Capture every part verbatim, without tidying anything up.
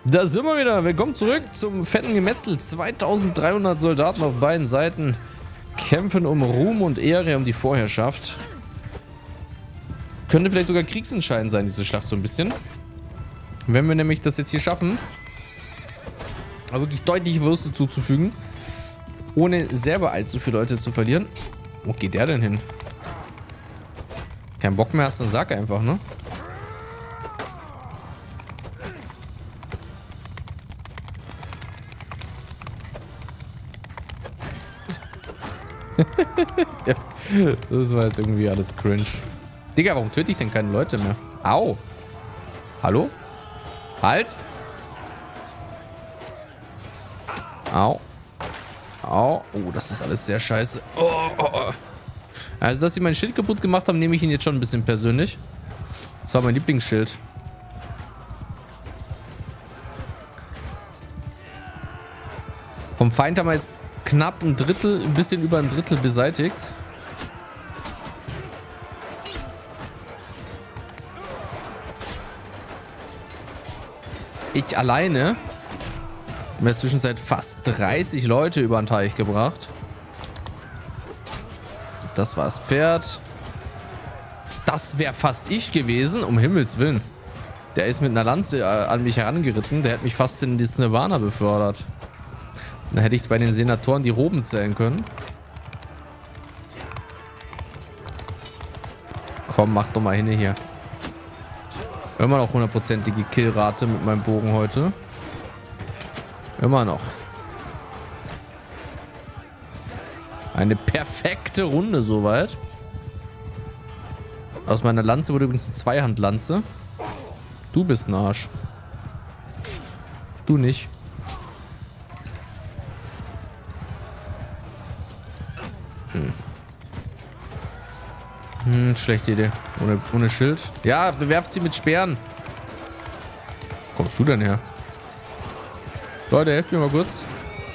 Da sind wir wieder. Willkommen zurück zum fetten Gemetzel. zweitausenddreihundert Soldaten auf beiden Seiten kämpfen um Ruhm und Ehre, um die Vorherrschaft. Könnte vielleicht sogar kriegsentscheidend sein, diese Schlacht so ein bisschen. Wenn wir nämlich das jetzt hier schaffen, aber wirklich deutliche Verluste zuzufügen, ohne selber allzu viele Leute zu verlieren. Wo geht der denn hin? Kein Bock mehr hast, dann sag einfach, ne? Ja, das war jetzt irgendwie alles cringe. Digga, warum töte ich denn keine Leute mehr? Au! Hallo? Halt! Au! Au! Oh, das ist alles sehr scheiße. Oh, oh, oh. Also, dass sie mein Schild kaputt gemacht haben, nehme ich ihn jetzt schon ein bisschen persönlich. Das war mein Lieblingsschild. Vom Feind haben wir jetzt knapp ein Drittel, ein bisschen über ein Drittel beseitigt. Ich alleine habe in der Zwischenzeit fast dreißig Leute über den Teich gebracht. Das war das Pferd. Das wäre fast ich gewesen, um Himmels Willen. Der ist mit einer Lanze äh, an mich herangeritten. Der hat mich fast in das Nirvana befördert. Dann hätte ich bei den Senatoren die Roben zählen können. Komm, mach doch mal hin hier. Immer noch hundertprozentige Killrate mit meinem Bogen heute. Immer noch. Eine perfekte Runde soweit. Aus meiner Lanze wurde übrigens eine Zweihandlanze. Du bist ein Arsch. Du nicht. Hm. Hm, schlechte Idee. Ohne, ohne Schild. Ja, bewerft sie mit Speeren. Wo kommst du denn her? Leute, helft mir mal kurz.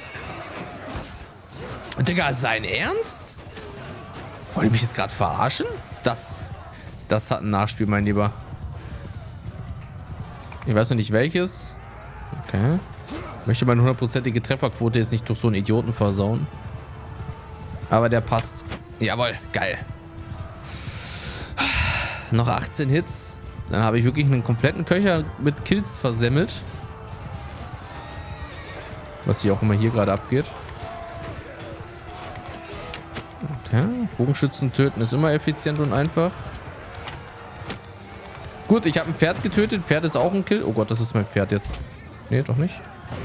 Digga, sein Ernst? Wollt ihr mich jetzt gerade verarschen? Das, das hat ein Nachspiel, mein Lieber. Ich weiß noch nicht welches. Okay. Ich möchte meine hundertprozentige Trefferquote jetzt nicht durch so einen Idioten versauen. Aber der passt. Jawohl, geil. Noch achtzehn Hits. Dann habe ich wirklich einen kompletten Köcher mit Kills versemmelt. Was hier auch immer hier gerade abgeht. Okay. Bogenschützen töten ist immer effizient und einfach. Gut, ich habe ein Pferd getötet. Pferd ist auch ein Kill. Oh Gott, das ist mein Pferd jetzt. Nee, doch nicht.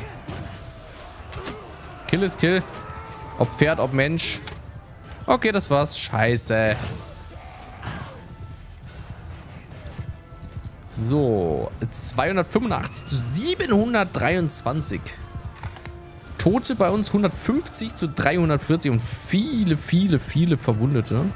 Kill ist Kill. Ob Pferd, ob Mensch. Okay, das war's. Scheiße. So. zweihundertfünfundachtzig zu siebenhundertdreiundzwanzig. Tote bei uns hundertfünfzig zu dreihundertvierzig und viele, viele, viele Verwundete.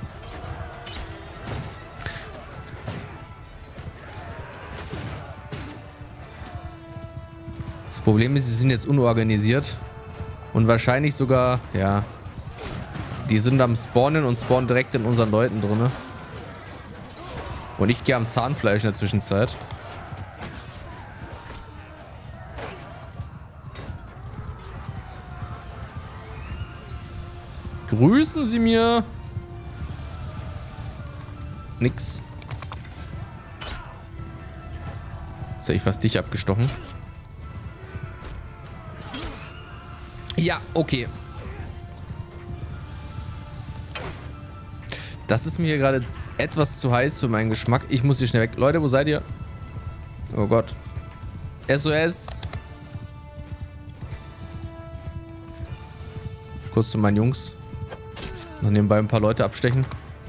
Das Problem ist, sie sind jetzt unorganisiert. Und wahrscheinlich sogar, ja, die sind am Spawnen und spawnen direkt in unseren Leuten drin. Und ich gehe am Zahnfleisch in der Zwischenzeit. Grüßen Sie mir. Nix. Jetzt hätte ich fast dich abgestochen. Ja, okay. Das ist mir hier gerade etwas zu heiß für meinen Geschmack. Ich muss hier schnell weg. Leute, wo seid ihr? Oh Gott. S O S. Kurz zu meinen Jungs. Noch nebenbei ein paar Leute abstechen.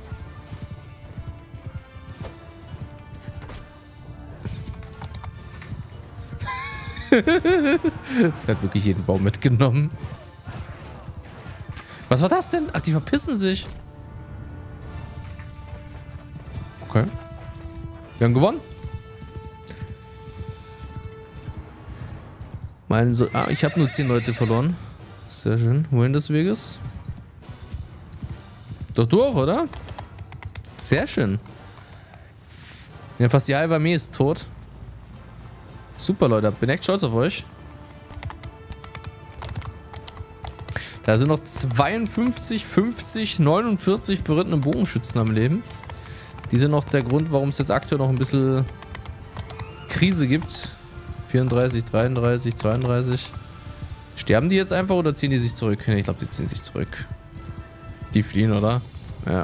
Er hat wirklich jeden Baum mitgenommen. Was war das denn? Ach, die verpissen sich. Okay. Wir haben gewonnen. Mein so ah, ich habe nur zehn Leute verloren. Sehr schön. Wohin des Weges? Doch durch, oder? Sehr schön. Ja, fast die halbe Armee ist tot. Super, Leute. Bin echt stolz auf euch. Da sind noch zweiundfünfzig, fünfzig, neunundvierzig berittene Bogenschützen am Leben. Die sind noch der Grund, warum es jetzt aktuell noch ein bisschen Krise gibt. vierunddreißig, dreiunddreißig, zweiunddreißig. Sterben die jetzt einfach oder ziehen die sich zurück? Ich glaube, die ziehen sich zurück. Die fliehen, oder? Ja.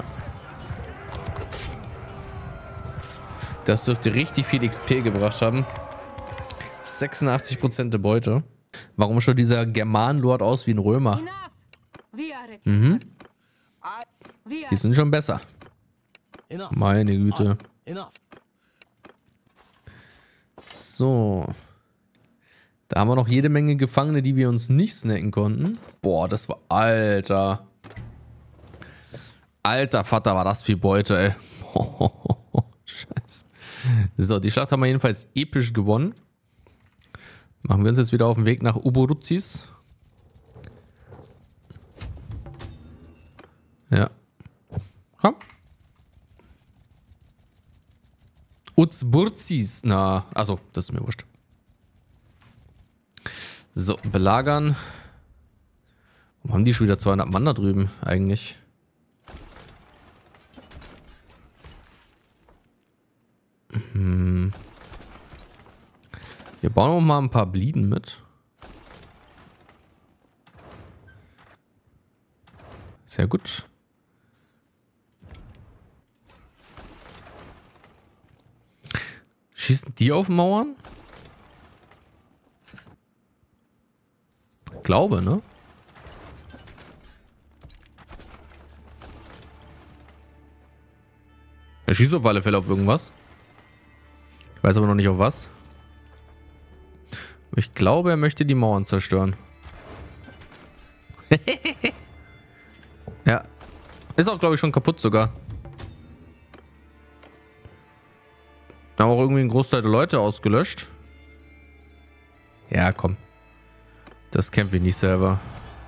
Das dürfte richtig viel X P gebracht haben. sechsundachtzig Prozent der Beute. Warum schaut dieser Germanlord aus wie ein Römer? Mhm. Die sind schon besser. Meine Güte. So. Da haben wir noch jede Menge Gefangene, die wir uns nicht snacken konnten. Boah, das war... Alter. Alter Vater, war das viel Beute, ey. Scheiße. So, die Schlacht haben wir jedenfalls episch gewonnen. Machen wir uns jetzt wieder auf den Weg nach Uboruzis. Ja. Komm. Uzburzis. Na, also, das ist mir wurscht. So, belagern. Warum haben die schon wieder zweihundert Mann da drüben eigentlich? Hm. Wir bauen auch mal ein paar Blieden mit. Sehr gut. Schießen die auf Mauern? Ich glaube, ne? Er schießt auf alle Fälle auf irgendwas. Ich weiß aber noch nicht auf was. Ich glaube, er möchte die Mauern zerstören. Ja. Ist auch, glaube ich, schon kaputt sogar. Wir haben auch irgendwie einen Großteil der Leute ausgelöscht. Ja, komm. Das kämpfen wir nicht selber.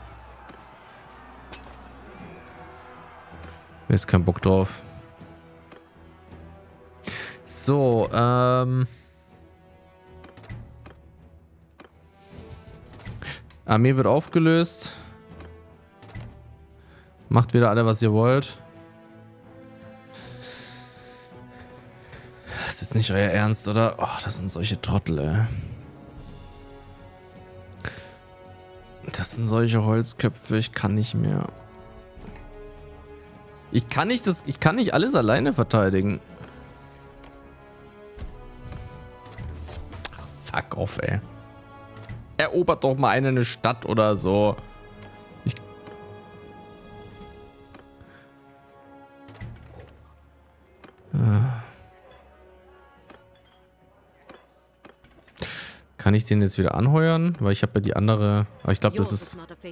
Mir ist kein Bock drauf. So, ähm... Armee wird aufgelöst. Macht wieder alle, was ihr wollt. Das ist nicht euer Ernst, oder? Oh, das sind solche Trottel, ey. Das sind solche Holzköpfe, ich kann nicht mehr. Ich kann nicht das, ich kann nicht alles alleine verteidigen. Fuck off, ey. Erobert doch mal eine, eine Stadt oder so. Ich Kann ich den jetzt wieder anheuern? Weil ich habe ja die andere... Aber ich glaube, das ist...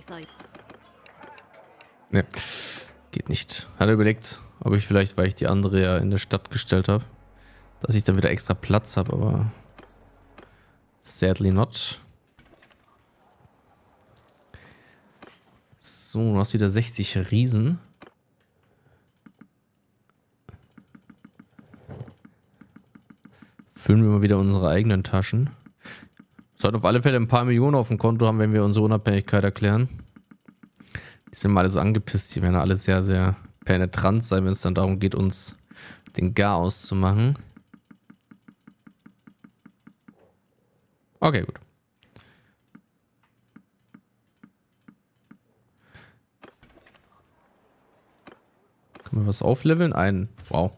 Ne, geht nicht. Hat er überlegt, ob ich vielleicht, weil ich die andere ja in der Stadt gestellt habe, dass ich da wieder extra Platz habe, aber... Sadly not. So, du hast wieder sechzig Riesen. Füllen wir mal wieder unsere eigenen Taschen. Sollten auf alle Fälle ein paar Millionen auf dem Konto haben, wenn wir unsere Unabhängigkeit erklären. Die sind mal alle so angepisst. Die werden alle sehr, sehr penetrant sein, wenn es dann darum geht, uns den Gar auszumachen. Okay, gut. Können wir was aufleveln? Einen. Wow.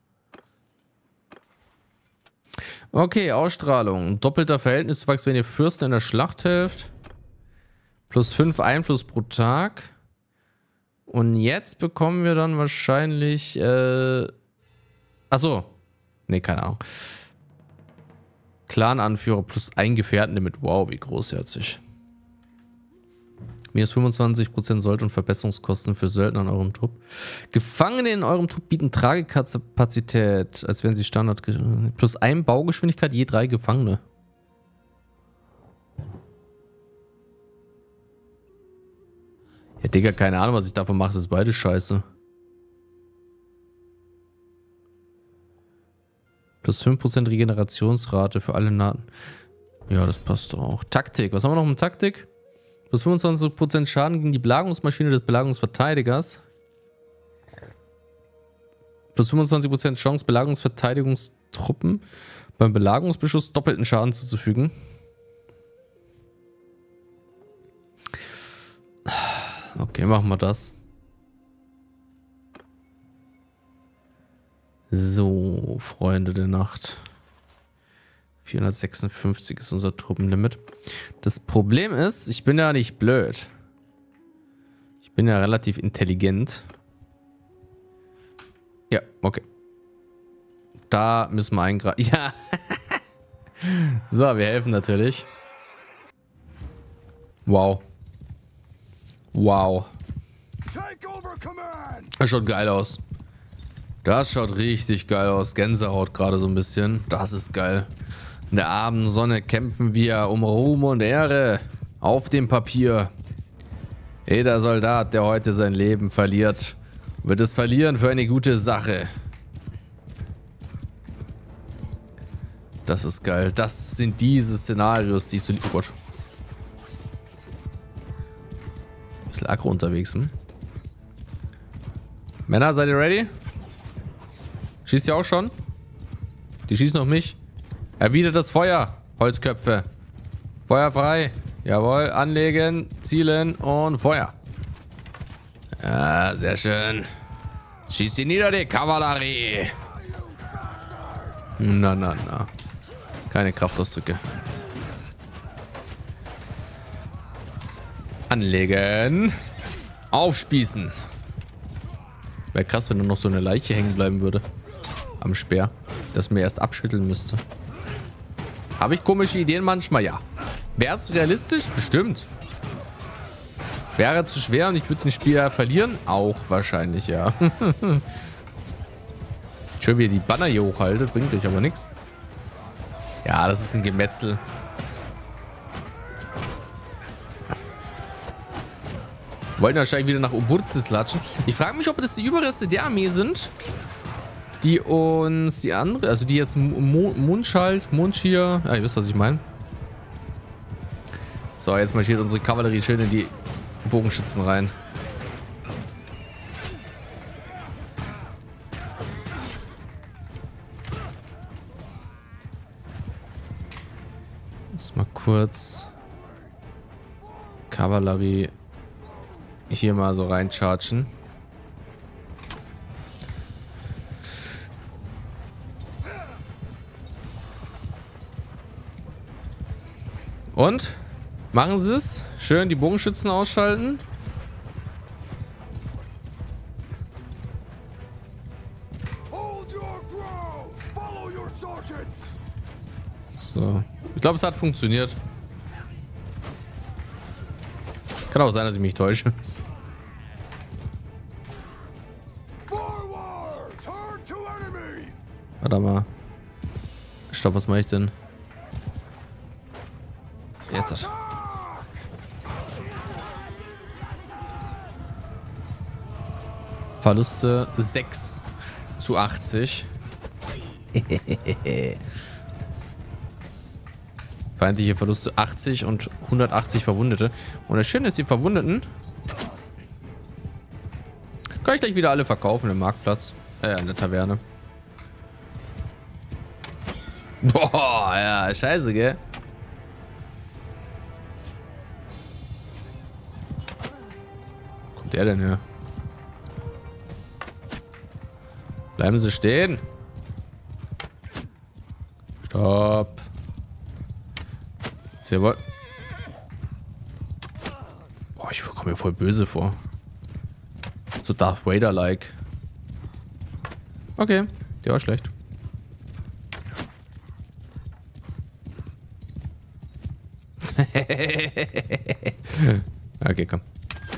Okay, Ausstrahlung. Doppelter Verhältniszuwachs, wenn ihr Fürsten in der Schlacht helft. Plus fünf Einfluss pro Tag. Und jetzt bekommen wir dann wahrscheinlich... Äh Achso. Nee, keine Ahnung. Clan-Anführer plus ein Gefährtenlimit. Wow, wie großherzig. Minus fünfundzwanzig Prozent Sold- und Verbesserungskosten für Söldner in eurem Trupp. Gefangene in eurem Trupp bieten Tragekapazität, als wenn sie Standard... Plus ein Baugeschwindigkeit je drei Gefangene. Ja, Digga, keine Ahnung, was ich davon mache. Das ist beide scheiße. Plus fünf Prozent Regenerationsrate für alle Nahen. Ja, das passt doch auch. Taktik. Was haben wir noch mit Taktik? Plus fünfundzwanzig Prozent Schaden gegen die Belagerungsmaschine des Belagerungsverteidigers. Plus fünfundzwanzig Prozent Chance, Belagerungsverteidigungstruppen beim Belagerungsbeschuss doppelten Schaden zuzufügen. Okay, machen wir das. So, Freunde der Nacht. vierhundertsechsundfünfzig ist unser Truppenlimit. Das Problem ist, ich bin ja nicht blöd. Ich bin ja relativ intelligent. Ja, okay. Da müssen wir eingreifen. Ja. So, wir helfen natürlich. Wow. Wow. Das schaut geil aus. Das schaut richtig geil aus. Gänsehaut gerade so ein bisschen. Das ist geil. In der Abendsonne kämpfen wir um Ruhm und Ehre. Auf dem Papier. Jeder Soldat, der heute sein Leben verliert, wird es verlieren für eine gute Sache. Das ist geil. Das sind diese Szenarios, die ich so... Oh Gott. Bisschen aggro unterwegs, hm? Männer, seid ihr ready? Schießt ihr auch schon? Die schießen auf mich. Erwidert das Feuer, Holzköpfe. Feuer frei. Jawohl, anlegen, zielen und Feuer. Ja, sehr schön. Schießt sie nieder, die Kavallerie. Na, na, na. Keine Kraftausdrücke. Anlegen. Aufspießen. Wäre krass, wenn da noch so eine Leiche hängen bleiben würde. Am Speer. Das mir erst abschütteln müsste. Habe ich komische Ideen manchmal? Ja. Wäre es realistisch? Bestimmt. Wäre zu schwer und ich würde den Spiel verlieren? Auch wahrscheinlich, ja. Schön, wie ihr die Banner hier hochhaltet. Bringt euch aber nichts. Ja, das ist ein Gemetzel. Wollten wahrscheinlich wieder nach Oburzis latschen. Ich frage mich, ob das die Überreste der Armee sind, die uns die andere, also die jetzt Mo Mundschalt, Mundschir, ja, ihr wisst, was ich meine. So, jetzt marschiert unsere Kavallerie schön in die Bogenschützen rein. Jetzt mal kurz Kavallerie hier mal so reinchargen. Und? Machen sie es? Schön die Bogenschützen ausschalten. So. Ich glaube, es hat funktioniert. Kann auch sein, dass ich mich täusche. Warte mal. Stopp, was mache ich denn? Jetzt. Verluste sechs zu achtzig. Feindliche Verluste achtzig und hundertachtzig Verwundete. Und das Schöne ist, die Verwundeten kann ich gleich wieder alle verkaufen im Marktplatz. Äh, in der Taverne. Boah, ja, scheiße, gell? Wo kommt der denn her? Bleiben Sie stehen. Stopp. Sehr wohl. Boah, ich komme mir voll böse vor. So Darth Vader-like. Okay, der war schlecht. Okay, komm.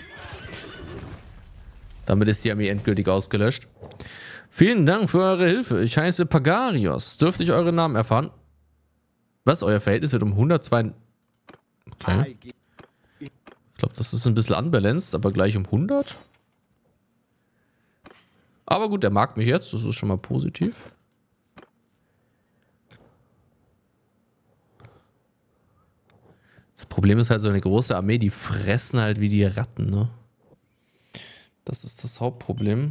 Damit ist die Armee endgültig ausgelöscht. Vielen Dank für eure Hilfe. Ich heiße Pagarios. Dürfte ich euren Namen erfahren? Was? Euer Verhältnis wird um hundertzwei... Okay. Ich glaube, das ist ein bisschen unbalanced, aber gleich um hundert. Aber gut, der mag mich jetzt. Das ist schon mal positiv. Das Problem ist halt, so eine große Armee, die fressen halt wie die Ratten, ne? Das ist das Hauptproblem.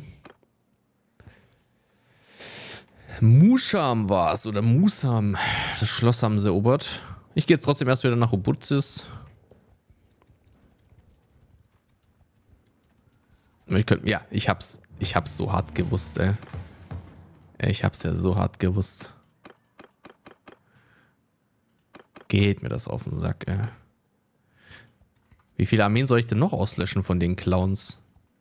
Musham war es, oder Musam. Das Schloss haben sie erobert. Ich gehe jetzt trotzdem erst wieder nach Ubuzis. Ich könnt, ja, ich hab's, ich hab's so hart gewusst, ey. Ich hab's ja so hart gewusst. Geht mir das auf den Sack, ey. Wie viele Armeen soll ich denn noch auslöschen von den Clowns?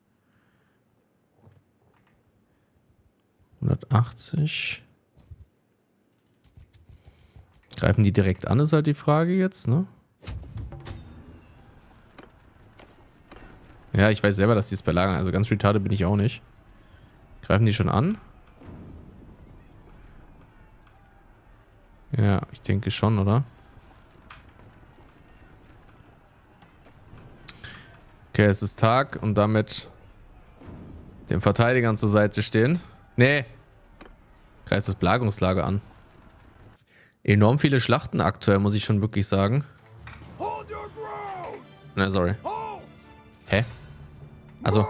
hundertachtzig. Greifen die direkt an, ist halt die Frage jetzt, ne? Ja, ich weiß selber, dass die es belagern. Also ganz retarded bin ich auch nicht. Greifen die schon an? Ja, ich denke schon, oder? Okay, es ist Tag und damit den Verteidigern zur Seite stehen. Nee. Greift das Belagerungslager an. Enorm viele Schlachten aktuell, muss ich schon wirklich sagen. Ne, sorry. Hä? Also.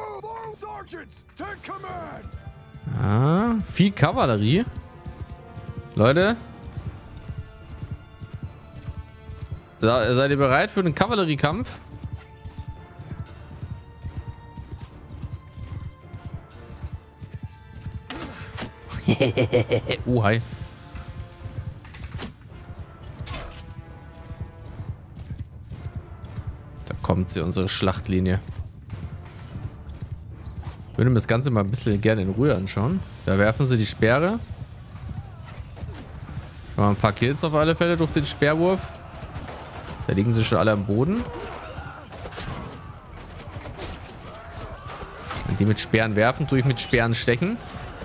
Ah, viel Kavallerie. Leute. Seid ihr bereit für den Kavalleriekampf? uh, hi. Da kommt sie, unsere Schlachtlinie. Ich würde mir das Ganze mal ein bisschen gerne in Ruhe anschauen. Da werfen sie die Speere. Mal ein paar Kills auf alle Fälle durch den Speerwurf. Da liegen sie schon alle am Boden. Wenn die mit Speeren werfen, tue ich mit Speeren stechen.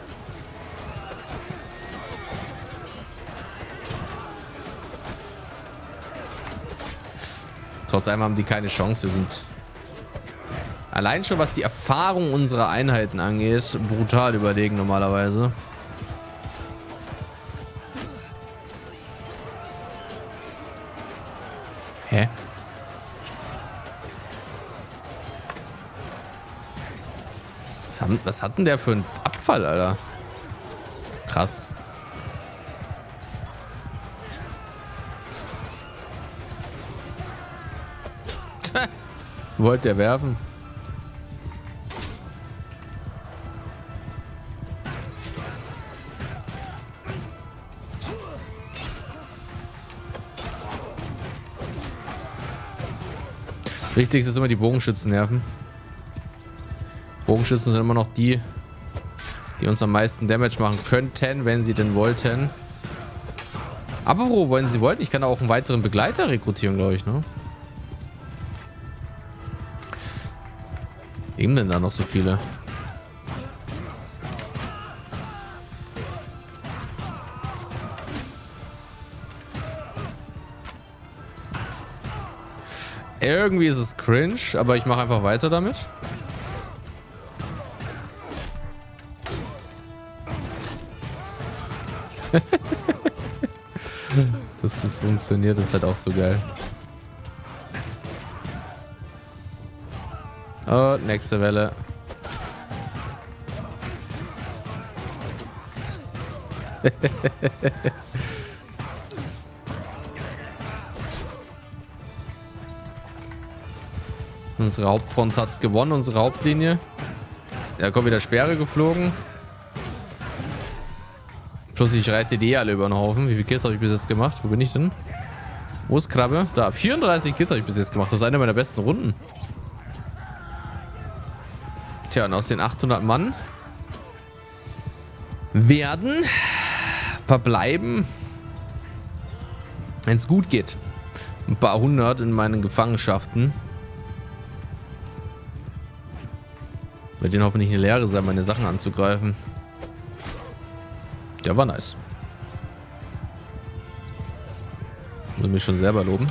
Trotz allem haben die keine Chance. Wir sind allein schon, was die Erfahrung unserer Einheiten angeht, brutal überlegen normalerweise. Hä? Was, haben, was hat denn der für einen Abfall, Alter? Krass. Wollt ihr werfen? Wichtig ist immer die Bogenschützen nerven. Bogenschützen sind immer noch die, die uns am meisten Damage machen könnten, wenn sie denn wollten. Aber wo wollen sie wollten? Ich kann auch einen weiteren Begleiter rekrutieren, glaube ich, ne? Eben denn da noch so viele? Irgendwie ist es cringe, aber ich mache einfach weiter damit. Dass das funktioniert, ist halt auch so geil. Oh, nächste Welle. Unsere Hauptfront hat gewonnen, unsere Hauptlinie. Da kommt wieder Speere geflogen. Plus ich reite die alle über den Haufen. Wie viele Kills habe ich bis jetzt gemacht? Wo bin ich denn? Wo ist Krabbe? Da, vierunddreißig Kills habe ich bis jetzt gemacht. Das ist eine meiner besten Runden. Tja, und aus den achthundert Mann werden verbleiben, wenn es gut geht, ein paar hundert in meinen Gefangenschaften. Wird denen hoffentlich eine Lehre sein, meine Sachen anzugreifen. Der war nice. Muss mich schon selber loben.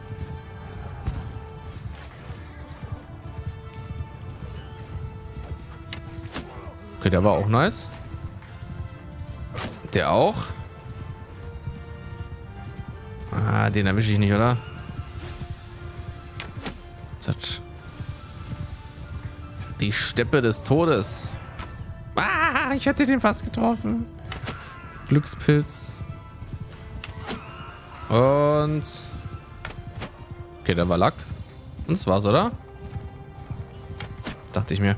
Okay, der war auch nice. Der auch. Ah, den erwische ich nicht, oder? Die Steppe des Todes. Ah, ich hätte den fast getroffen. Glückspilz. Und... Okay, der war Lack. Und das war's, oder? Dachte ich mir.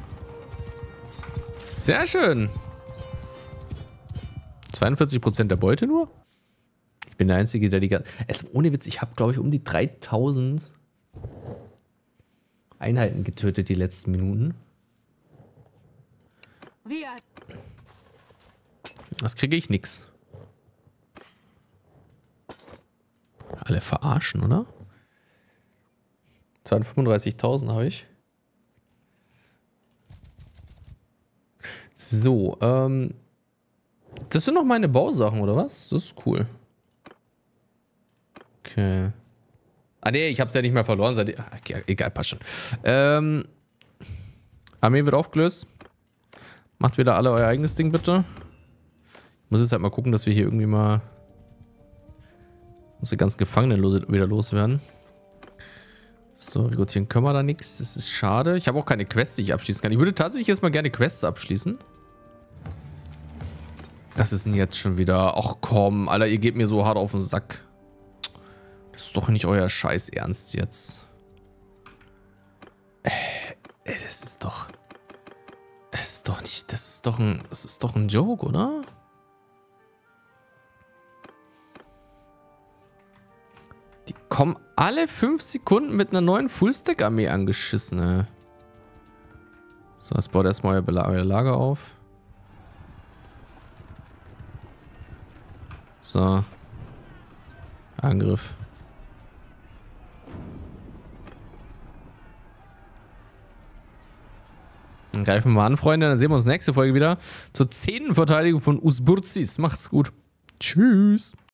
Sehr schön. zweiundvierzig Prozent der Beute nur? Ich bin der Einzige, der die ganze... Es, ohne Witz, ich habe, glaube ich, um die dreitausend Einheiten getötet die letzten Minuten. Das kriege ich nix. Alle verarschen, oder? zweihundertfünfunddreißigtausend habe ich. So, ähm... das sind noch meine Bausachen, oder was? Das ist cool. Okay. Ah, nee, ich hab's ja nicht mehr verloren. Seit okay, egal, passt schon. Ähm... Armee wird aufgelöst. Macht wieder alle euer eigenes Ding, bitte. Ich muss jetzt halt mal gucken, dass wir hier irgendwie mal... Muss die ganzen Gefangenen wieder loswerden. So, rekrutieren können wir da nichts. Das ist schade. Ich habe auch keine Quests, die ich abschließen kann. Ich würde tatsächlich jetzt mal gerne Quests abschließen. Was ist denn jetzt schon wieder? Ach komm, Alter, ihr gebt mir so hart auf den Sack. Das ist doch nicht euer Scheiß Ernst jetzt. Äh, ey, das ist doch... Das ist doch nicht... Das ist doch ein... Das ist doch ein Joke, oder? Die kommen alle fünf Sekunden mit einer neuen Fullstack-Armee angeschissen, ey. So, jetzt baut erstmal euer, euer Lager auf. So. Angriff. Dann greifen wir mal an, Freunde. Dann sehen wir uns nächste Folge wieder zur zehnten Verteidigung von Usburtsis. Macht's gut. Tschüss.